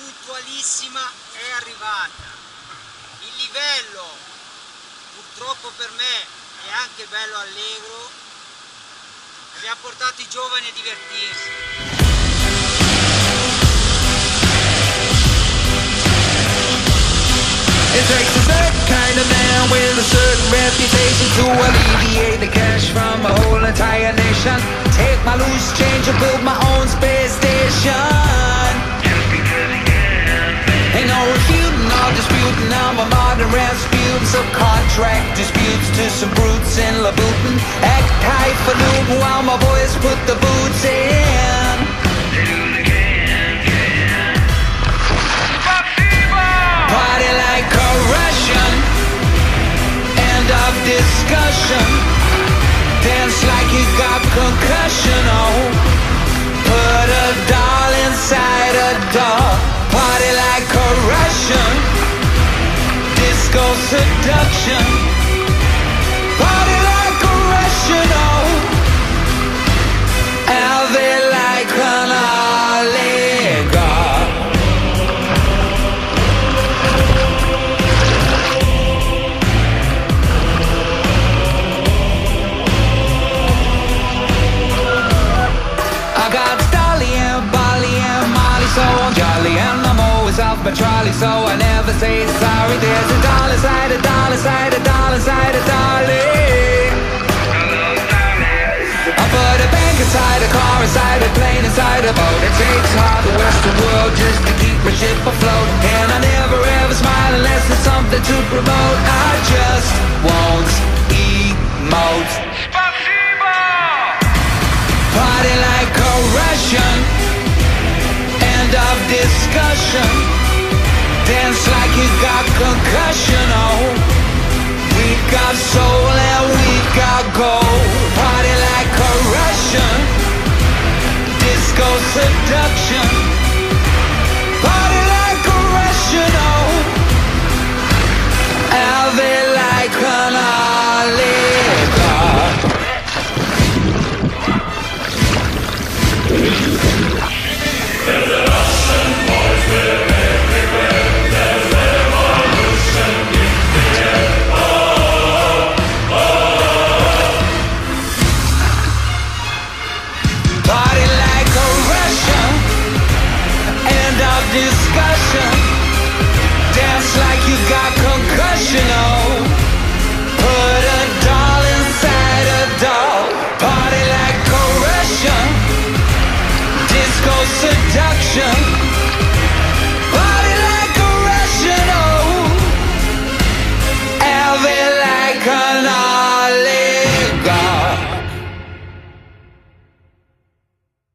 puntualissima è arrivata. Il livello, purtroppo per me, è anche bello allegro, e ha portato i giovani a divertirsi. It takes a certain kind of man with a certain reputation to alleviate the cash from a whole entire nation. Take my loose change and build my own space station. Just because you can. Ain't no refuting or disputing, I'm a modern Rasputin. Subcontract disputes to some brutes in Louboutin. Act highfalutin while my boys put the boots in. Party like a Russian. End of discussion. Dance like you got concussion. Oh, put a doll inside a doll. Party like a Russian. Disco seduction. Party like a Russian. Oh, and they like an oligarch. So I'm jolly and I'm always off my trolley, so I never say sorry. There's a doll inside a doll inside a doll inside a dolly. I put a bank inside a car, inside a plane, inside a boat. It takes half the western world just to keep my ship afloat. And I never ever smile unless there's something to promote. I just won't emote. Party like a Russian. End of discussion. Dance like you got concussion. Oh, we got soul and we got gold. Party like a Russian. Disco seduction. Party like a Russian. Oh, and they like an oligarch. Discussion. Dance like you got concussion. Oh, put a doll inside a doll. Party like a Russian. Disco seduction.